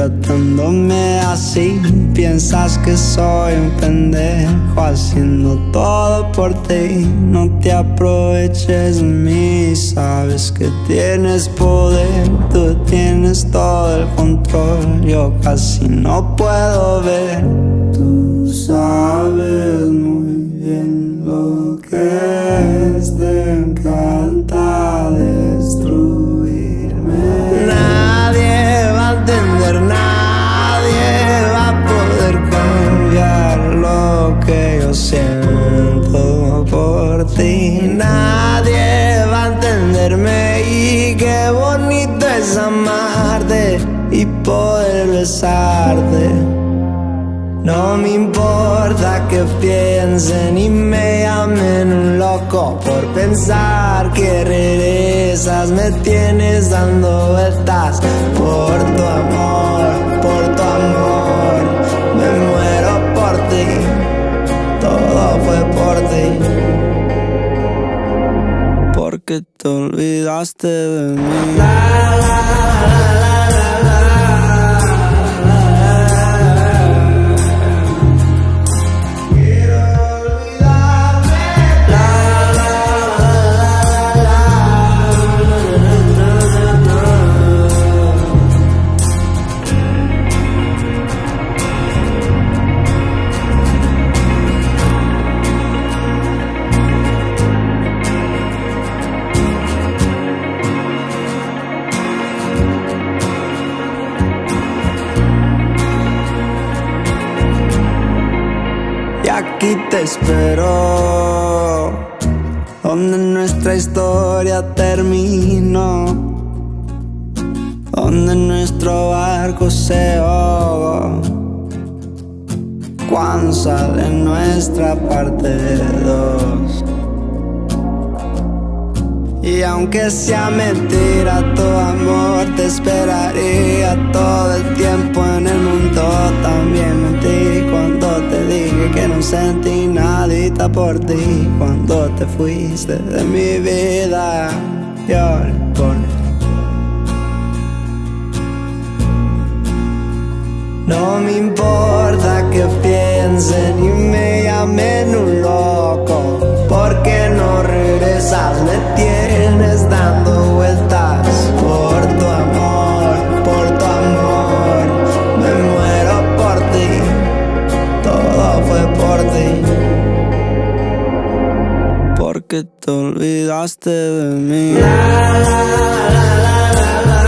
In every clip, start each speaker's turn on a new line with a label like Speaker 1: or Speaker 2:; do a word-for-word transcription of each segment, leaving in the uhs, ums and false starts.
Speaker 1: tratándome así. Piensas que soy un pendejo haciendo todo por ti. No te aproveches de mí, sabes que tienes poder. Tú tienes todo el control, yo casi no puedo ver. Tú sabes muy bien lo que es, te encanta destruirme. Nadie va a entender, nadie va a poder cambiar lo que yo siento por ti. Nadie va a entenderme, y qué bonito es amarte y poder besarte. No me importa que piensen y me llamen un loco por pensar que regresas. Me tienes dando vueltas por tu amor, por tu amor. Me muero por ti, todo fue por ti. Porque te olvidaste de mí. La, la, la, la, la, la. Y aquí te espero, donde nuestra historia terminó, donde nuestro barco se ahogó, cuando sale nuestra parte dos. Y aunque sea mentira, tu amor te esperaría todo el tiempo en el mundo. También mentí cuando te dije que no sentí nadita por ti. Cuando te fuiste de mi vida, lloré por ti. No me importa que piensen y me llamen un loco, porque no regresas. Me tienes dando vueltas por tu amor, por tu amor. Me muero por ti, todo fue por ti. Porque te olvidaste de mí. La, la, la, la, la, la.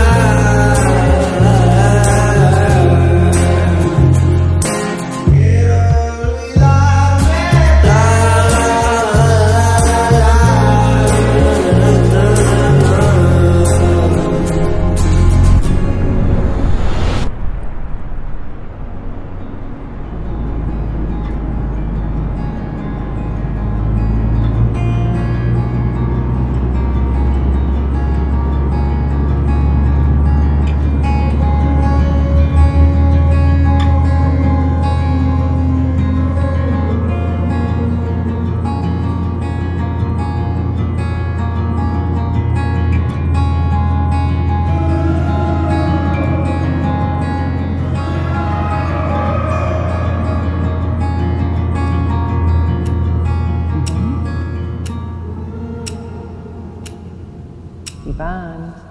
Speaker 2: Ivan.